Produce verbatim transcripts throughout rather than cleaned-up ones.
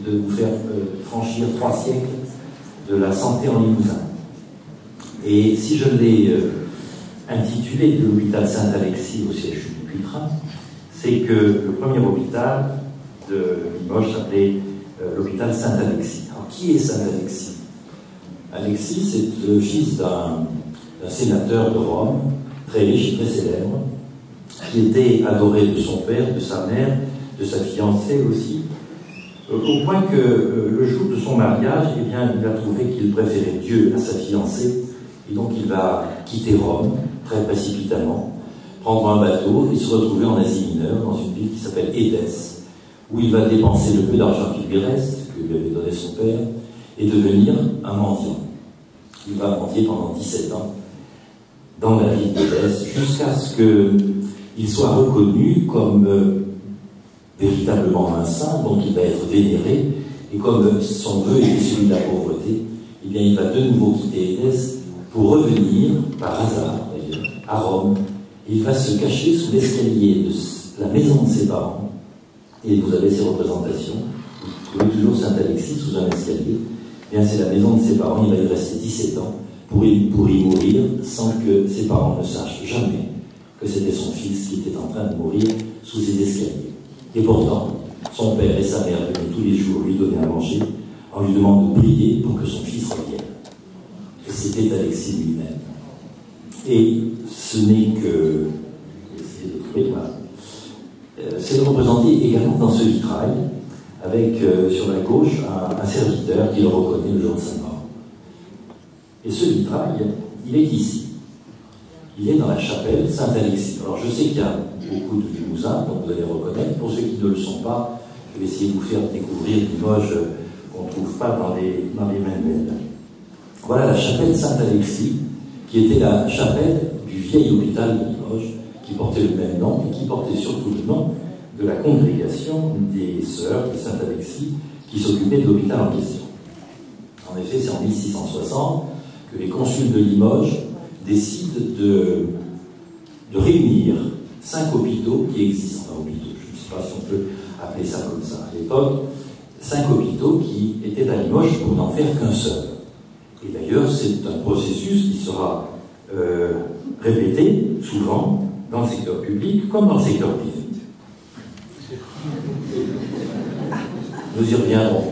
de vous faire euh, franchir trois siècles de la santé en Limousin. Et si je l'ai euh, intitulé de l'hôpital Saint-Alexis au C H U du Cuitrin, c'est que le premier hôpital de Limoges s'appelait euh, l'hôpital Saint-Alexis. Alors, qui est Saint-Alexis? Alexis, c'est le fils d'un sénateur de Rome, très riche, très célèbre, qui était adoré de son père, de sa mère, de sa fiancée aussi, euh, au point que euh, le jour de son mariage, eh bien, il a trouvé qu'il préférait Dieu à sa fiancée, et donc il va quitter Rome, très précipitamment, prendre un bateau et se retrouver en Asie mineure, dans une ville qui s'appelle Édesse, où il va dépenser le peu d'argent qui lui reste, que lui avait donné son père, et devenir un mendiant. Il va mendier pendant dix-sept ans dans la ville d'Édesse, jusqu'à ce qu'il soit reconnu comme euh, véritablement un saint, donc il va être vénéré, et comme son vœu était celui de la pauvreté, eh bien il va de nouveau quitter Édesse pour revenir, par hasard d'ailleurs, à Rome. Et il va se cacher sous l'escalier de la maison de ses parents, et vous avez ces représentations, vous trouvez toujours Saint-Alexis sous un escalier. Eh bien c'est la maison de ses parents, il va y rester dix-sept ans, pour y, pour y mourir sans que ses parents ne sachent jamais que c'était son fils qui était en train de mourir sous ses escaliers. Et pourtant, son père et sa mère venaient tous les jours lui donner à manger en lui demandant de prier pour que son fils revienne. Et c'était Alexis lui-même. Et ce n'est que... Essayez de trouver, voilà. Euh, c'est représenté également dans ce vitrail, avec euh, sur la gauche un, un serviteur qui le reconnaît le jour de sa mort. Et ce vitrail, il est ici. Il est dans la chapelle Saint-Alexis. Alors je sais qu'il y a beaucoup de Limousins, donc vous allez reconnaître. Pour ceux qui ne le sont pas, je vais essayer de vous faire découvrir Limoges qu'on ne trouve pas dans les, dans les manuels. Voilà la chapelle Saint-Alexis, qui était la chapelle du vieil hôpital de Limoges, qui portait le même nom et qui portait surtout le nom de la congrégation des sœurs de Saint-Alexis qui s'occupait de l'hôpital en question. En effet, c'est en mille six cent soixante que les consuls de Limoges décident de, de réunir cinq hôpitaux qui existent, enfin hôpitaux, je ne sais pas si on peut appeler ça comme ça à l'époque, cinq hôpitaux qui étaient à Limoges pour n'en faire qu'un seul. Et d'ailleurs, c'est un processus qui sera euh, répété souvent dans le secteur public comme dans le secteur privé. Nous y reviendrons.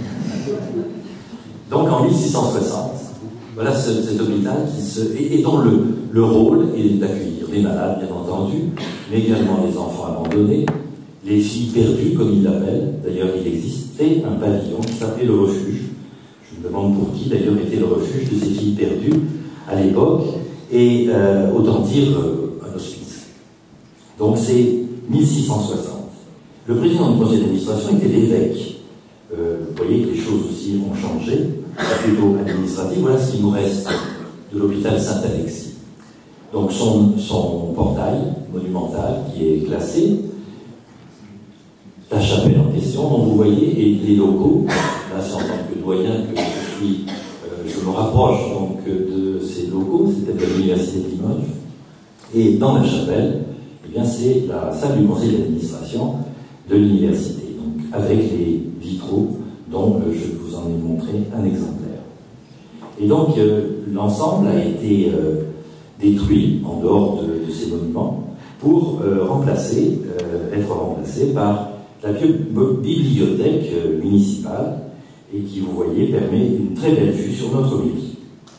Donc en mille six cent soixante, voilà ce, cet hôpital qui se, et, et dont le, le rôle est d'accueillir les malades, bien entendu, mais également les enfants abandonnés, les filles perdues, comme ils l'appellent. D'ailleurs, il existait un pavillon qui s'appelait le refuge. Je me demande pour qui, d'ailleurs, était le refuge de ces filles perdues à l'époque, et euh, autant dire euh, un hospice. Donc c'est mille six cent soixante. Le président du conseil d'administration était l'évêque. Euh, vous voyez que les choses aussi ont changé, plutôt administratif. Voilà ce qu'il nous reste de l'hôpital Saint-Alexis. Donc son, son portail monumental qui est classé, la chapelle en question, dont vous voyez, et les locaux. Là, c'est en tant que doyen que je suis, euh, je me rapproche donc de ces locaux, c'était à l'université de Limoges. Et dans la chapelle, eh bien, c'est la salle du conseil d'administration de l'université, donc avec les vitraux dont euh, je vous en ai montré un exemplaire. Et donc euh, l'ensemble a été euh, détruit en dehors de, de ces monuments pour euh, remplacer, euh, être remplacé par la bibliothèque euh, municipale et qui, vous voyez, permet une très belle vue sur notre mairie.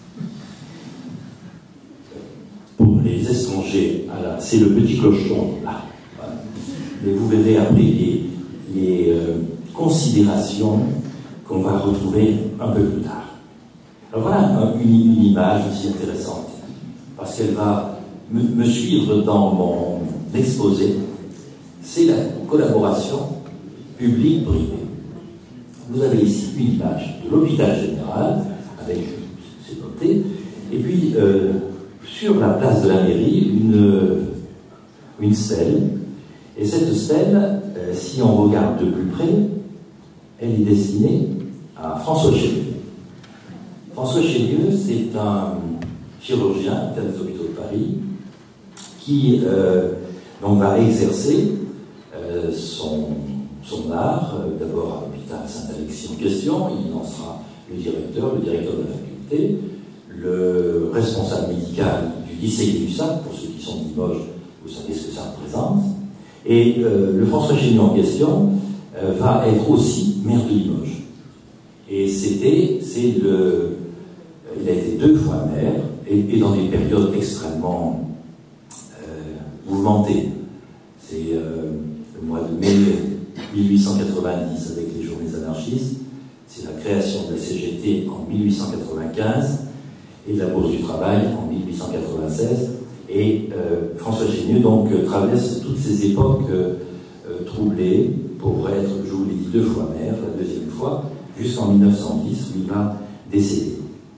Pour les étrangers, c'est le petit clocheton là. Voilà. Et vous verrez après les, les euh, considérations qu'on va retrouver un peu plus tard. Alors voilà une, une image aussi intéressante, parce qu'elle va me, me suivre dans mon exposé. C'est la collaboration publique-privée. Vous avez ici une image de l'hôpital général, avec, c'est noté, et puis euh, sur la place de la mairie, une, une stèle. Et cette stèle, euh, si on regarde de plus près, elle est destinée à François Chélieu. François Chélieu, c'est un chirurgien des hôpitaux de Paris qui euh, donc va exercer euh, son, son art, euh, d'abord à l'hôpital Saint-Alexis, ici en question, il en sera le directeur, le directeur de la faculté, le responsable médical du lycée Gay-Lussac, pour ceux qui sont de Limoges, vous savez ce que ça représente, et euh, le François Chénieux en question euh, va être aussi maire de Limoges. Et c'était, c'est le, il a été deux fois maire, et, et dans des périodes extrêmement euh, mouvementées. C'est euh, le mois de mai mille huit cent quatre-vingt-dix avec les Journées anarchistes, c'est la création de la C G T en mille huit cent quatre-vingt-quinze et de la Bourse du Travail en mille huit cent quatre-vingt-seize. Et euh, François Chénieux donc euh, traverse toutes ces époques euh, euh, troublées pour être, je vous l'ai dit, deux fois maire, la deuxième fois, jusqu'en mille neuf cent dix où il va décéder.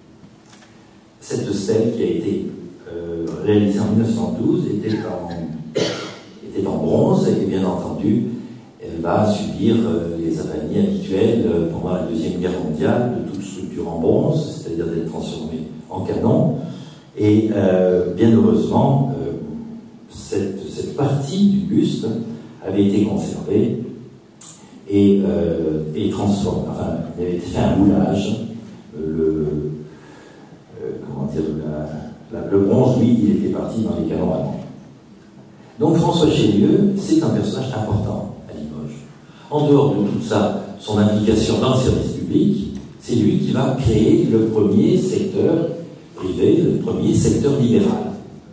Cette stèle qui a été euh, réalisée en mille neuf cent douze était en, était en bronze et bien entendu elle va subir euh, les avanies habituelles euh, pendant la Deuxième Guerre mondiale de toute structure en bronze, c'est-à-dire d'être transformée en canon. Et euh, bien heureusement, euh, cette, cette partie du buste avait été conservée et, euh, et transformée. Enfin, il avait été fait un moulage. Euh, le, euh, comment dire, la, la, le bronze, lui, il était parti dans les canons allemands. Donc François Chénieux, c'est un personnage important à Limoges. En dehors de tout ça, son implication dans le service public, c'est lui qui va créer le premier secteur privé, le premier secteur libéral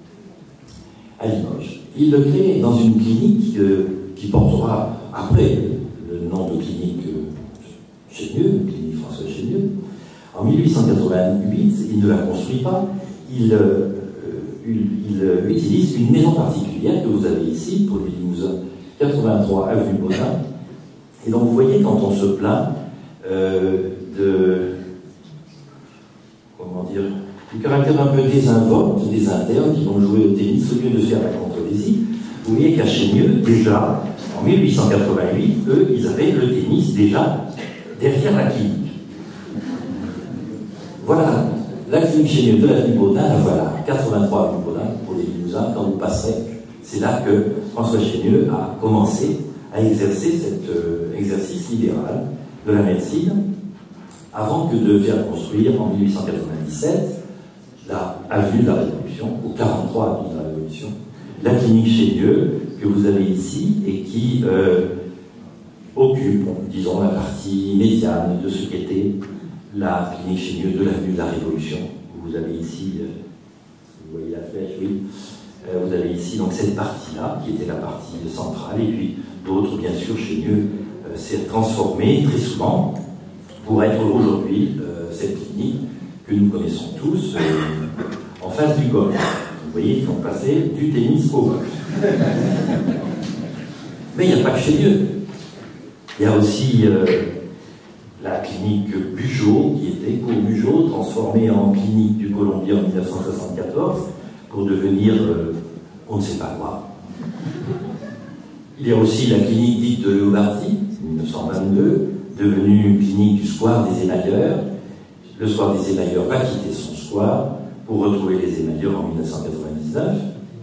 à Limoges. Il le crée dans une clinique euh, qui portera après le nom de clinique euh, Chénieux, clinique François Chénieux. En mille huit cent quatre-vingt-huit, il ne la construit pas, il, euh, il, il utilise une maison particulière que vous avez ici pour les Limousins, quatre-vingt-trois avenue Baudin. Et donc vous voyez, quand on se plaint euh, de, comment dire, du caractère un peu désinvolte des internes qui vont jouer au tennis au lieu de faire la contrevésie, vous voyez qu'à Chénieux, déjà, en mille huit cent quatre-vingt-huit, eux, ils avaient le tennis déjà derrière la clinique. Voilà, la clinique Chénieux de l'avenue Baudin, la voilà, quatre-vingt-trois avenue Baudin pour les Limousins, quand vous passerez, c'est là que François Chénieux a commencé à exercer cet euh, exercice libéral de la médecine, avant que de faire construire en mille huit cent quatre-vingt-dix-sept la avenue de la Révolution, ou quarante-trois avenue de la Révolution, la clinique Chénieux que vous avez ici et qui euh, occupe, disons, la partie médiane de ce qu'était la clinique Chénieux de l'avenue de la Révolution. Vous avez ici, euh, vous voyez la flèche, oui, euh, vous avez ici donc cette partie-là qui était la partie centrale, et puis d'autres, bien sûr, Chénieux euh, s'est transformé très souvent pour être aujourd'hui euh, cette clinique que nous connaissons tous euh, en face du golf. Vous voyez, ils sont passés du tennis au golf. Mais il n'y a pas que Chénieux. Il y a aussi euh, la clinique Bugeaud, qui était cours Bugeaud, transformée en clinique du Colombier en mille neuf cent soixante-quatorze, pour devenir euh, on ne sait pas quoi. Il y a aussi la clinique dite de Léobardy, mille neuf cent vingt-deux, devenue clinique du square des émailleurs. Le square des émailleurs va quitter son square pour retrouver les émailleurs en mille neuf cent quatre-vingt-dix-neuf.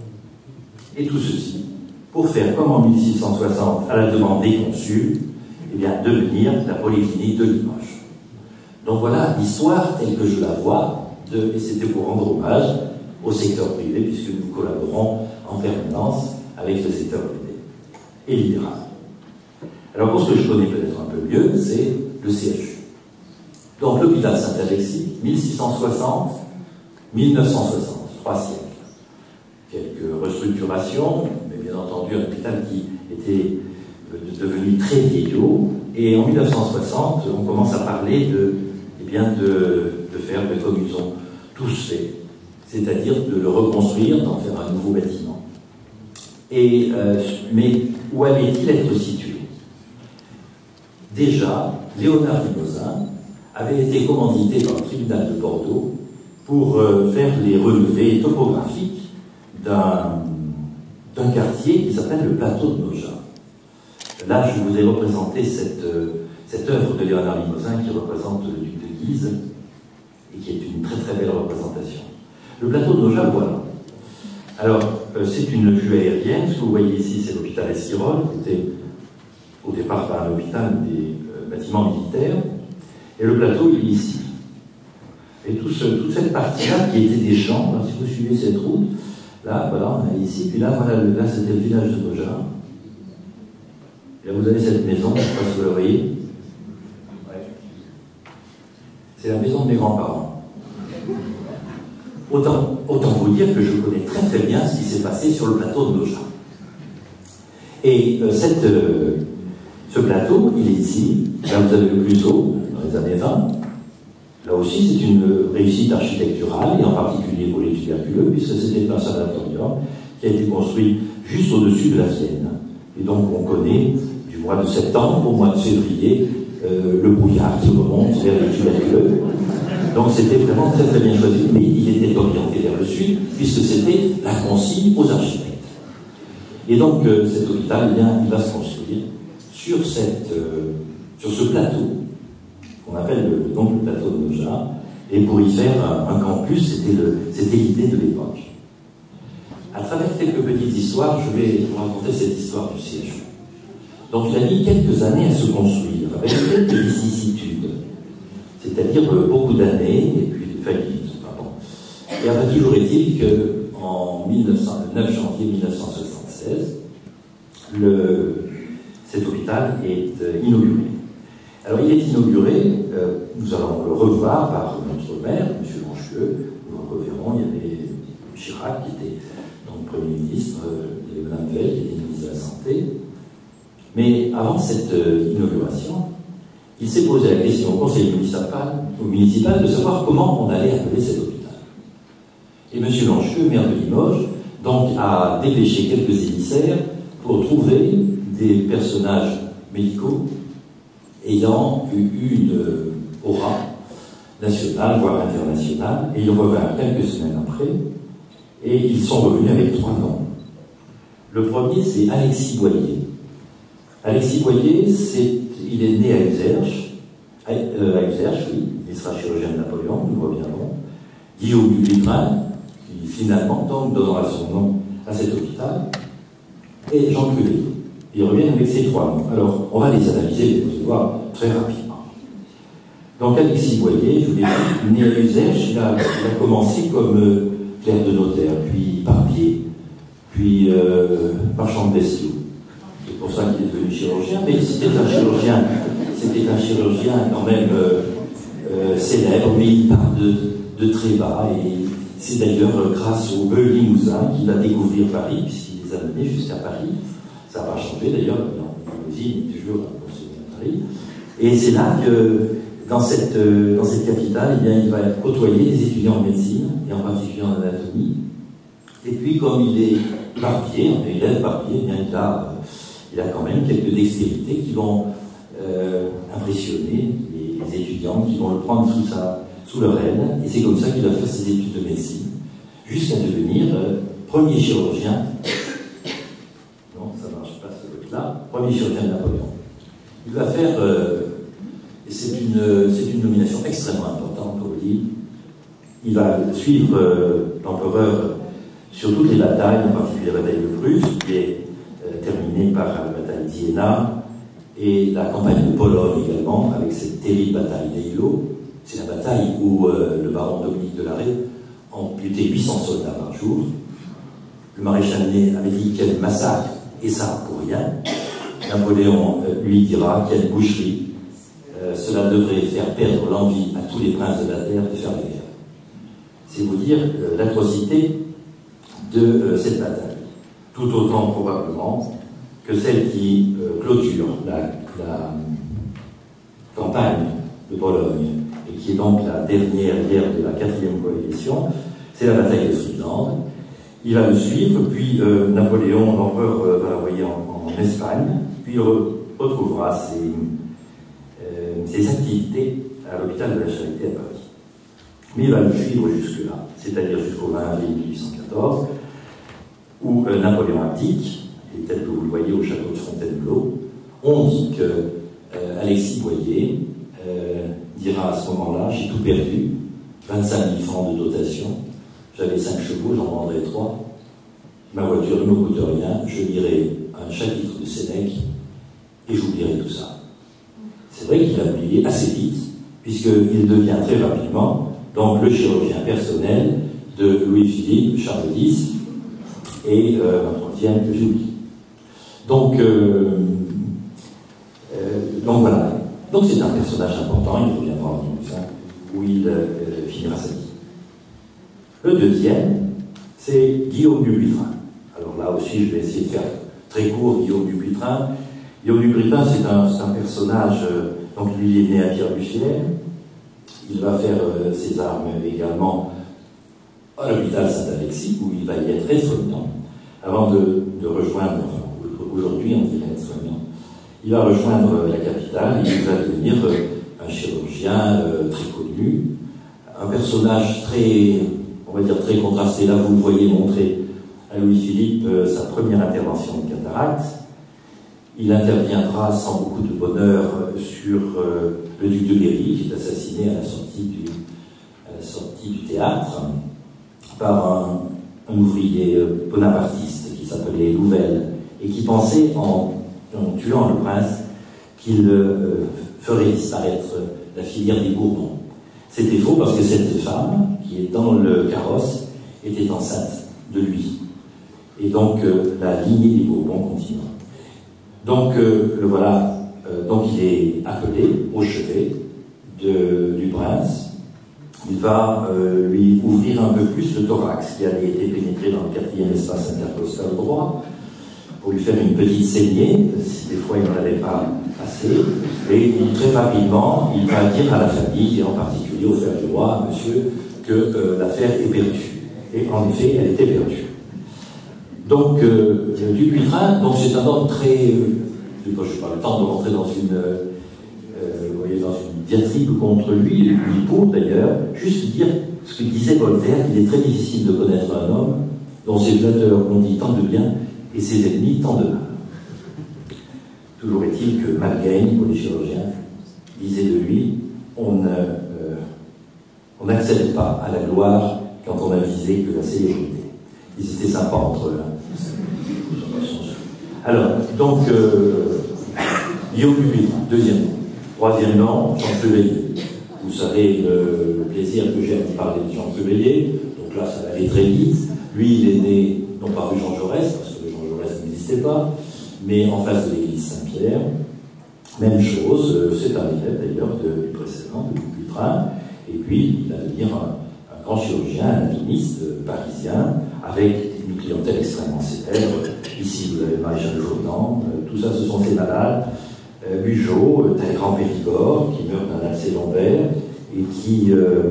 Et tout ceci pour faire comme en mille six cent soixante, à la demande des consuls, eh bien, devenir la polyclinique de Limoges. Donc voilà l'histoire telle que je la vois, de, et c'était pour rendre hommage au secteur privé, puisque nous collaborons en permanence avec le secteur privé et libéral. Alors pour ce que je connais peut-être un peu mieux, c'est le C H U. Donc l'hôpital Saint-Alexis, mille six cent soixante à mille neuf cent soixante, trois siècles. Quelques restructurations, mais bien entendu un hôpital qui était devenu très vieillot, et en mille neuf cent soixante, on commence à parler de, eh bien de, de faire de comme ils ont tous fait, c'est-à-dire de le reconstruire, d'en faire un nouveau bâtiment. Et, euh, mais où allait-il être situé? Déjà, Léonard Limousin avait été commandité par le tribunal de Bordeaux pour euh, faire les relevés topographiques d'un d'un quartier qui s'appelle le plateau de Nogent. Là, je vous ai représenté cette, euh, cette œuvre de Léonard Limousin qui représente le duc de Guise et qui est une très très belle représentation. Le plateau de Nogent, voilà. Alors, euh, c'est une vue aérienne. Ce que vous voyez ici, c'est l'hôpital Esquirol, qui était au départ pas un hôpital, mais des euh, bâtiments militaires. Et le plateau, il est ici. Et tout ce, toute cette partie-là qui était des champs, alors si vous suivez cette route, là, voilà, on est ici, puis là, voilà, là, c'était le village de Noja. Et là, vous avez cette maison, je ne sais pas si vous la voyez. C'est la maison de mes grands-parents. Autant, autant vous dire que je connais très très bien ce qui s'est passé sur le plateau de Noja. Et euh, cette, euh, ce plateau, il est ici. Là, vous avez le plus haut, dans les années vingt. Là aussi, c'est une réussite architecturale, et en particulier pour les tuberculeux, puisque c'était un sanatorium qui a été construit juste au-dessus de la Vienne. Et donc, on connaît, du mois de septembre au mois de février, euh, le brouillard qui remonte vers les tuberculeux. Donc, c'était vraiment très très bien choisi, mais il était orienté vers le sud, puisque c'était la consigne aux architectes. Et donc, euh, cet hôpital, eh bien, il va se construire sur, cette, euh, sur ce plateau, qu'on appelle le, donc le plateau de Noja, et pour y faire un, un campus, c'était l'idée de l'époque. À travers quelques petites histoires, je vais vous raconter cette histoire du C H U. Donc, il a mis quelques années à se construire, avec quelques vicissitudes, c'est-à-dire euh, beaucoup d'années, et puis des faillites. Pardon. Et enfin, toujours est-il qu'en neuf janvier mille neuf cent soixante-seize, le, cet hôpital est euh, inauguré. Alors, il est inauguré, euh, nous allons le revoir par notre maire, M. Loncheux, nous le reverrons, il y avait Chirac qui était donc Premier ministre, euh, il y avait Mme Veil qui était ministre de la Santé. Mais avant cette euh, inauguration, il s'est posé la question au conseil municipal, au municipal de savoir comment on allait appeler cet hôpital. Et M. Loncheux, maire de Limoges, donc a dépêché quelques émissaires pour trouver des personnages médicaux ayant eu une aura nationale, voire internationale, et ils revinrent quelques semaines après, et ils sont revenus avec trois noms. Le premier, c'est Alexis Boyer. Alexis Boyer, il est né à Userche, à, euh, à Userche, oui, il sera chirurgien de Napoléon, nous reviendrons. Guillaume Dulivrin, qui finalement donc donnera son nom à cet hôpital, et Jean Cuvé. Ils reviennent avec ces trois noms. Alors, on va les analyser, vous allez voir, très rapidement. Donc, Alexis Boyer, je vous l'ai dit, né à Userche, il a, il a commencé comme euh, clerc de notaire, puis barbier, puis euh, marchand de bestiaux. C'est pour ça qu'il est devenu chirurgien, mais c'était un chirurgien, c'était un chirurgien quand même euh, euh, célèbre, mais il part de, de très bas, et c'est d'ailleurs grâce au bœuf limousin qu'il va découvrir Paris, puisqu'il les a menés jusqu'à Paris. Ça n'a pas changé d'ailleurs, l'usine est toujours à Paris. Et c'est là que, dans cette, euh, dans cette capitale, eh bien, il va côtoyer des étudiants en médecine, et en particulier en anatomie. Et puis, comme il est barbier, il est barbier, eh bien, il, a, il a quand même quelques dextérités qui vont euh, impressionner les, les étudiants, qui vont le prendre sous, sa, sous leur aile. Et c'est comme ça qu'il va faire ses études de médecine, jusqu'à devenir euh, premier chirurgien. Là, premier chirurgien de Napoléon. Il va faire, euh, et c'est une, une nomination extrêmement importante pour lui, il va suivre euh, l'empereur sur toutes les batailles, en particulier la bataille de Prusse, qui est euh, terminée par la bataille d'Iéna, et la campagne de Pologne également, avec cette terrible bataille d'Eylau. C'est la bataille où euh, le baron Dominique de Larrey amputait huit cents soldats par jour. Le maréchal Ney avait dit quel massacre, et ça pour rien. Napoléon euh, lui dira quelle boucherie, euh, cela devrait faire perdre l'envie à tous les princes de la terre de faire la guerre. C'est vous dire euh, l'atrocité de euh, cette bataille. Tout autant probablement que celle qui euh, clôture la, la campagne de Pologne, et qui est donc la dernière guerre de la quatrième coalition, c'est la bataille de Friedland. Il va le suivre, puis euh, Napoléon, l'empereur, euh, va l'envoyer en, en Espagne, puis il re retrouvera ses, euh, ses activités à l'hôpital de la Charité à Paris. Mais il va le suivre jusque-là, c'est-à-dire jusqu'au vingt avril mille huit cent quatorze, où euh, Napoléon abdique, et tel que vous le voyez au château de Fontainebleau. On dit que euh, Alexis Boyer euh, dira à ce moment-là, j'ai tout perdu, vingt-cinq mille francs de dotation, j'avais cinq chevaux, j'en vendrais trois. Ma voiture ne me coûte rien, je lirai un chapitre de Sénèque et j'oublierai tout ça. C'est vrai qu'il a oublié assez vite, puisqu'il devient très rapidement donc le chirurgien personnel de Louis-Philippe, Charles X, et euh, un troisième que j'ai oublié. Donc, euh, euh, donc voilà. Donc c'est un personnage important, il reviendra en mille neuf cents, où il euh, finira sa vie. Le deuxième, c'est Guillaume Dupuytren. Alors là aussi, je vais essayer de faire très court, Guillaume Dupuytren. Guillaume Dupuytren, c'est un, un personnage, euh, donc lui, il est né à Pierre-Bussière. Il va faire euh, ses armes également à l'hôpital Saint-Alexis, où il va y être aide-soignant, avant de, de rejoindre, enfin, aujourd'hui on dirait aide-soignant, il va rejoindre la capitale et il va devenir euh, un chirurgien euh, très connu, un personnage très, on va dire très contrasté. Là, vous le voyez montrer à Louis-Philippe euh, sa première intervention de cataracte. Il interviendra sans beaucoup de bonheur sur euh, le duc de Berry, qui est assassiné à la sortie du, à la sortie du théâtre par un, un ouvrier bonapartiste qui s'appelait Louvel et qui pensait, en, en tuant le prince, qu'il euh, ferait disparaître la filière des Bourbons. C'était faux parce que cette femme, qui est dans le carrosse, était enceinte de lui. Et donc euh, la lignée des Bourbons continue. Donc euh, le voilà, euh, donc il est appelé au chevet de, du prince. Il va euh, lui ouvrir un peu plus le thorax qui avait été pénétré dans le quatrième espace intercostal droit pour lui faire une petite saignée, si des fois il n'en avait pas assez. Et très rapidement, il va dire à la famille, et en particulier au frère du roi, à monsieur, que euh, l'affaire est perdue. Et en effet, elle était perdue. Donc, euh, Dupuytren, donc c'est un homme très... Euh, je n'ai pas le temps de rentrer dans une... Euh, vous voyez, dans une diatribe contre lui, et lui pour d'ailleurs, juste dire ce que disait Voltaire, qu'il est très difficile de connaître un homme dont ses flatteurs ont dit tant de bien et ses ennemis tant de mal. Toujours est-il que Malgaigne, pour les chirurgiens, disait de lui, on ne, euh, on n'accède pas à la gloire quand on a visé que la célébrité. Ils étaient sympas entre eux. Hein. Alors, donc, euh, Guillaume Dupuytren, deuxième. Troisième nom, Jean Chevalier. Vous savez le, le plaisir que j'ai à vous parler de Jean Chevalier. Donc là, ça va aller très vite. Lui, il est né, non pas rue Jean Jaurès, parce que rue Jean Jaurès n'existait pas, mais en face de l'église Saint-Pierre. Même chose, c'est un élève d'ailleurs du précédent, de Dupuytren. Et puis, il va devenir un, un grand chirurgien, un anatomiste parisien, avec une clientèle extrêmement célèbre. Ici, vous avez Maréchal Jourdan. Tout ça, ce sont ses malades. Euh, Bugeaud, euh, Talleyrand Périgord, qui meurt d'un accès lombaire et qui, euh,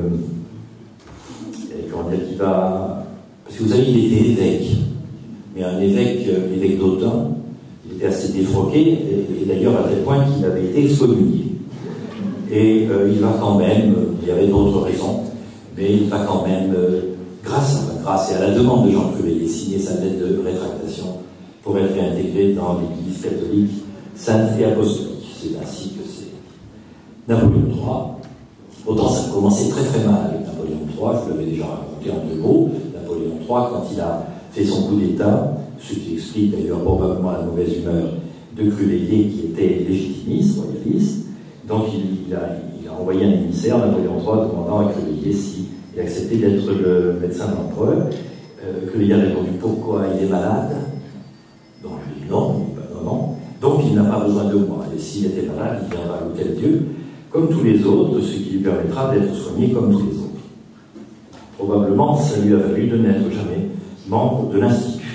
et comment dire, qui va... Parce que vous savez, il était évêque, mais un évêque, euh, l'évêque d'Autun, il était assez défroqué, et, et d'ailleurs à tel point qu'il avait été excommunié. Et euh, il va quand même, il y avait d'autres raisons, mais il va quand même, euh, grâce à la grâce et à la demande de Jean Cruveilhier, signer sa lettre de rétractation pour être réintégré dans l'Église catholique sainte et apostolique. C'est ainsi que c'est Napoléon trois. Autant ça a commencé très très mal avec Napoléon trois, je l'avais déjà raconté en deux mots. Napoléon trois, quand il a fait son coup d'État, ce qui explique d'ailleurs probablement la mauvaise humeur de Cruveilhier, qui était légitimiste, royaliste. Donc il, il, a, il a envoyé un émissaire, Napoléon trois, demandant à Cruveilhier s'il acceptait d'être le médecin de l'empereur. Euh, Cruveilhier a répondu « Pourquoi? Il est malade ?» Donc il dit « Non, il dit pas non, non. » Donc il n'a pas besoin de moi. Et s'il était malade, il viendra à l'hôtel Dieu, comme tous les autres, ce qui lui permettra d'être soigné comme tous les autres. Probablement, ça lui a valu de n'être jamais membre de l'Institut.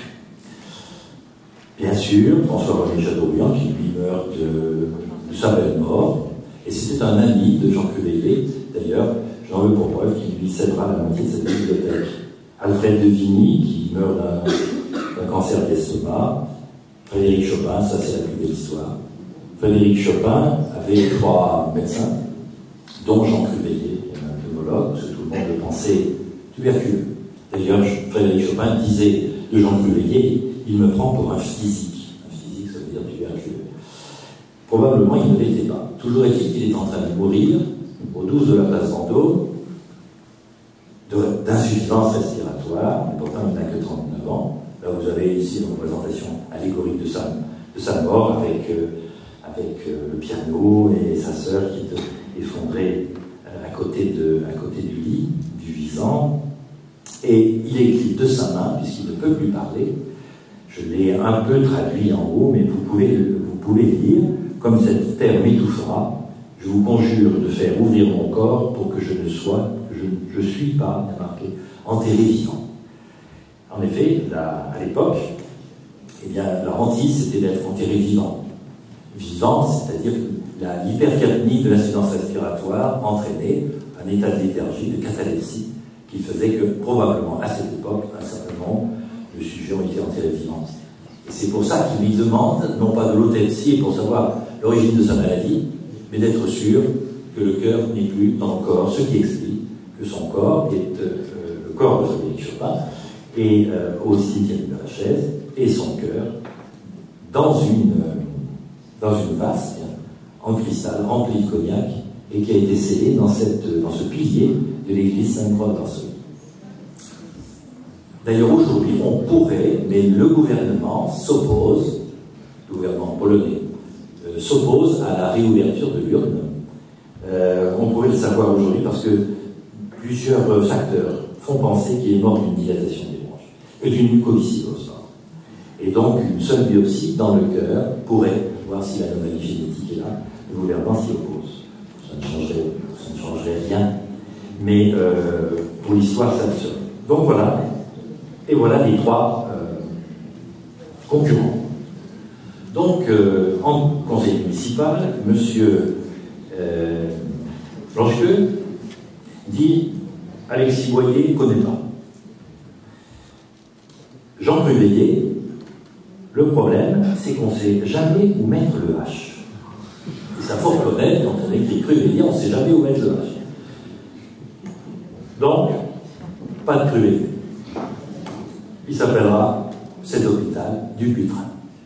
Bien sûr, François-René Chateaubriand, qui lui meurt de, de sa belle mort, et c'était un ami de Jean Cruveilhier, d'ailleurs, j'en veux pour preuve qu'il lui cèdera la moitié de sa bibliothèque. Alfred de Vigny, qui meurt d'un cancer d'estomac. Frédéric Chopin, ça c'est la plus belle histoire. Frédéric Chopin avait trois médecins, dont Jean Cruveilhier, un pneumologue, parce que tout le monde le pensait tuberculeux. D'ailleurs, Frédéric Chopin disait de Jean Cruveilhier, il me prend pour un physique. Un physique, ça veut dire tuberculeux. Probablement, il ne l'était pas. Toujours est-il qu'il est en train de mourir, au douze de la place Vendôme, d'insuffisance respiratoire, mais pourtant il n'a que trente-neuf ans. Là, vous avez ici une représentation allégorique de sa, de sa mort avec, euh, avec euh, le piano et sa sœur qui est effondrée à côté, de, à côté du lit, du gisant, et il écrit de sa main, puisqu'il ne peut plus parler. Je l'ai un peu traduit en haut, mais vous pouvez, vous pouvez lire, comme cette terre m'étouffera, je vous conjure de faire ouvrir mon corps pour que je ne sois, je ne suis pas, il y a marqué, enterré vivant. En effet, la, à l'époque, eh bien, la hantise, c'était d'être enterré vivant. Vivant, c'est-à-dire que l'hypercapnie de l'insuffisance respiratoire entraînait un état de léthargie, de catalepsie, qui faisait que, probablement, à cette époque, un certain nombre de sujets ont été enterrés vivants. Et c'est pour ça qu'il lui demande, non pas de l'autopsie pour savoir l'origine de sa maladie, mais d'être sûr que le cœur n'est plus dans le corps, ce qui explique que son corps est euh, le corps de Frédéric Chopin, et euh, au cimetière de la Chaise, et son cœur dans une, euh, dans une vase en cristal remplie de cognac et qui a été scellé dans, cette, dans ce pilier de l'église Sainte-Croix de Varsovie. D'ailleurs, aujourd'hui, on pourrait, mais le gouvernement s'oppose, le gouvernement polonais, euh, s'oppose à la réouverture de l'urne. Euh, on pourrait le savoir aujourd'hui parce que plusieurs facteurs font penser qu'il est mort d'une dilatation des bronches et d'une mucoviscidose. Et donc, une seule biopsie dans le cœur pourrait voir si l'anomalie génétique est là. Le gouvernement s'y oppose. Ça ne changerait, ça ne changerait rien. Mais euh, pour l'histoire, ça le serait. Donc voilà. Et voilà les trois euh, concurrents. Donc, euh, en conseil municipal, M. Euh, Blanchequeux dit Alexis Boyer ne connaît pas. Jean Cruveilhier, le problème, c'est qu'on ne sait jamais où mettre le H. Et ça faut reconnaître, quand on écrit Cruveilhier, on ne sait jamais où mettre le H. Donc, pas de Cruveilhier. Il s'appellera cet hôpital Dupuytren.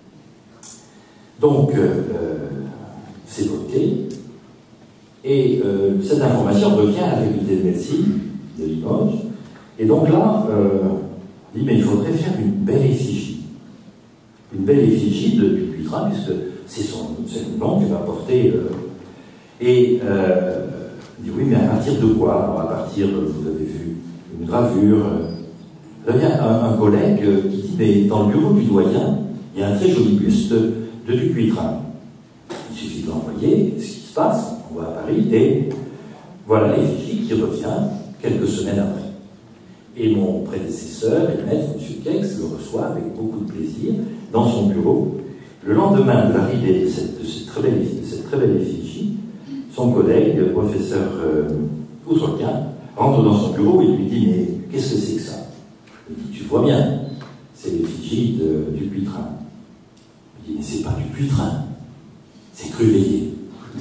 Donc, euh, c'est voté. Et euh, cette information revient à la faculté de médecine de Limoges. Et donc là, euh, on dit, mais il faudrait faire une belle effigie. Une belle effigie de Dupuytren, puisque c'est son, le nom qu'il va porter. Euh, et euh, on dit, oui, mais à partir de quoi? Alors, à partir, vous avez vu, une gravure. Euh, il y a un, un collègue qui dit, mais dans le bureau du doyen, il y a un très joli buste de Dupuytren. Il suffit de l'envoyer, ce qui se passe, on va à Paris, et voilà l'effigie qui revient quelques semaines après. Et mon prédécesseur et maître, M. Kex, le reçoit avec beaucoup de plaisir dans son bureau. Le lendemain de l'arrivée de cette, de cette, très belle, de cette très belle effigie, son collègue, le professeur euh, Outrequin, rentre dans son bureau et lui dit, mais qu'est-ce que c'est que ça? Il dit, tu vois bien, c'est l'effigie de Dupuytren. Il dit, mais c'est pas Dupuytren, c'est Cruveilhier.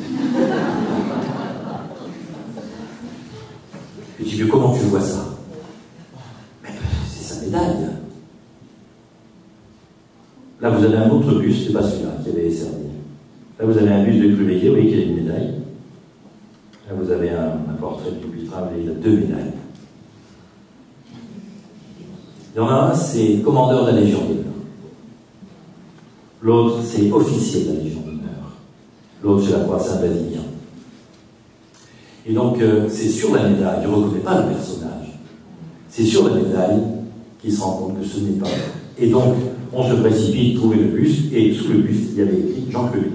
Je dis, mais comment tu vois ça? Mais c'est sa médaille. Là, vous avez un autre buste, c'est pas celui-là qui avait servi. Là, vous avez un buste de Cruveilhier, vous voyez qu'il y a une médaille. Là, vous avez un, un portrait de Dupuytren, il a deux médailles. Il y en a un, c'est commandeur de la Légion d'honneur. L'autre, c'est officier de la Légion d'honneur. L'autre, c'est la croix Saint-Vladimir. Et donc, euh, c'est sur la médaille, je ne reconnais pas le personnage, c'est sur la médaille qu'il se rend compte que ce n'est pas. Et donc, on se précipite, trouver le buste, et sous le buste, il y avait écrit Jean Cruveilhier.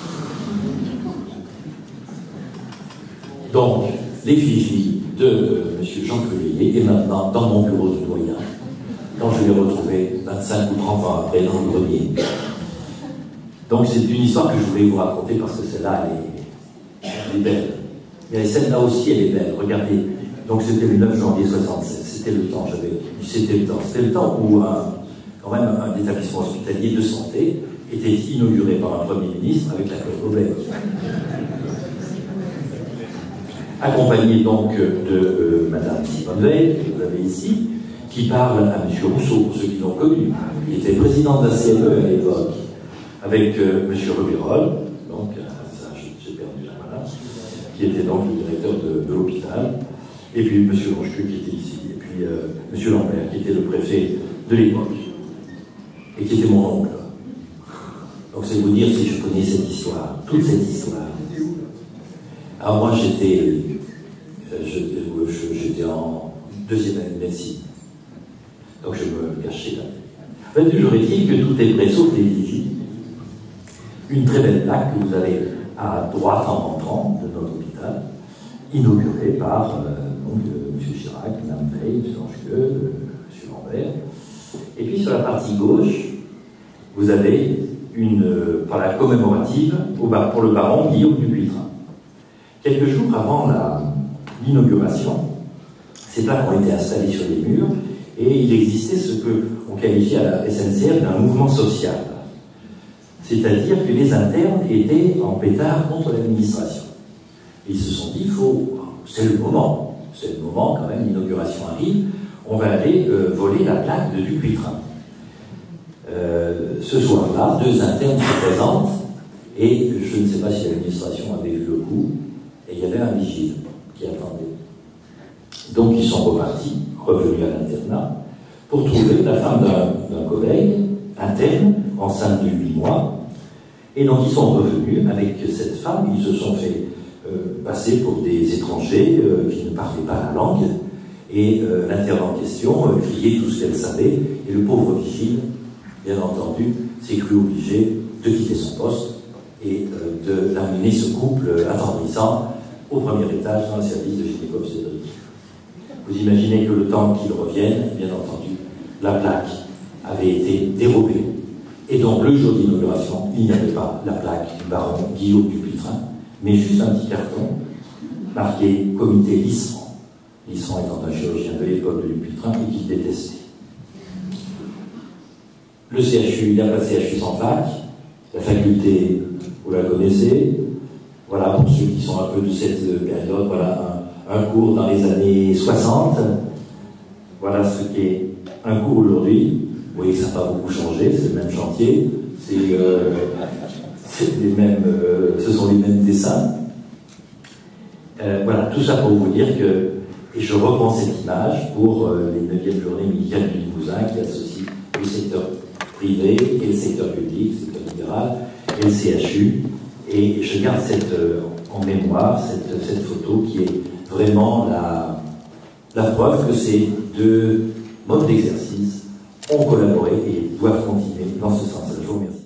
Donc, l'effigie de euh, M. Jean Cruveilhier est maintenant dans mon bureau de doyen, quand je l'ai retrouvé vingt-cinq ou trente ans après dans le grenier. Donc, c'est une histoire que je voulais vous raconter parce que celle-là, elle, elle est belle. Mais celle-là aussi, elle est belle. Regardez. Donc, c'était le neuf janvier soixante-sept. C'était le temps, j'avais c'était le temps. C'était le temps où un, quand même un établissement hospitalier de santé était inauguré par un Premier ministre avec la Claude Robert. Accompagné donc de euh, Madame Simone Veil, que vous avez ici, qui parle à M. Rousseau, pour ceux qui l'ont connu. Il était président de la C M E à l'époque, avec euh, M. Rebérol, donc, ça j'ai perdu là, voilà, qui était donc le directeur de, de l'hôpital, et puis M. Blanchequeux qui était ici, et puis euh, M. Lambert, qui était le préfet de l'époque, et qui était mon oncle. Donc c'est vous dire si je connais cette histoire, toute cette histoire. Alors moi j'étais j'étais en deuxième année de médecine. Donc je me cachais là. En fait, toujours est-il que tout est prêt, sauf les vigiles. Une très belle plaque que vous avez à droite en rentrant de notre hôpital, inaugurée par euh, donc, euh, M. Chirac, Mme Veil, M. Angieux, euh, M. Lambert. Et puis sur la partie gauche, vous avez une euh, voilà, commémorative au bar, pour le baron Guillaume Dupuytren. Quelques jours avant l'inauguration, ces plaques ont été installées sur les murs et il existait ce qu'on qualifie à la S N C F d'un mouvement social. C'est-à-dire que les internes étaient en pétard contre l'administration. Ils se sont dit, il faut, c'est le moment, c'est le moment quand même, l'inauguration arrive, on va aller euh, voler la plaque de Dupuytren. Euh, ce soir-là, deux internes se présentent et je ne sais pas si l'administration avait vu le coup, et il y avait un vigile qui attendait. Donc ils sont repartis, revenus à l'internat, pour trouver la femme d'un collègue interne, enceinte de huit mois. Et donc ils sont revenus avec cette femme, ils se sont fait euh, passer pour des étrangers euh, qui ne parlaient pas la langue, et euh, l'interne en question euh, criait tout ce qu'elle savait, et le pauvre vigile, bien entendu, s'est cru obligé de quitter son poste et euh, d'amener ce couple attendrissant au premier étage dans le service de gynéco-obstétrique. Vous imaginez que le temps qu'ils reviennent, bien entendu, la plaque avait été dérobée. Et donc, le jour d'inauguration, il n'y avait pas la plaque du baron Guillaume Dupuytren, mais juste un petit carton marqué comité Lisserand. Lisserand étant un chirurgien de l'époque de Dupuytren et qu'il détestait. Le C H U, il n'y a pas de C H U sans fac. La faculté, vous la connaissez. Voilà, pour ceux qui sont un peu de cette période, voilà un, un cours dans les années soixante. Voilà ce qu'est un cours aujourd'hui. Vous voyez que ça n'a pas beaucoup changé, c'est le même chantier, c'est euh, les mêmes, euh, ce sont les mêmes dessins. Euh, voilà, tout ça pour vous dire que, et je reprends cette image pour euh, les neuvième journées médicales du Limousin qui associent le secteur privé et le secteur public, le secteur libéral et le C H U. Et je garde cette, euh, en mémoire cette, cette photo qui est vraiment la, la preuve que ces deux modes d'exercice ont collaboré et doivent continuer dans ce sens. Je vous remercie.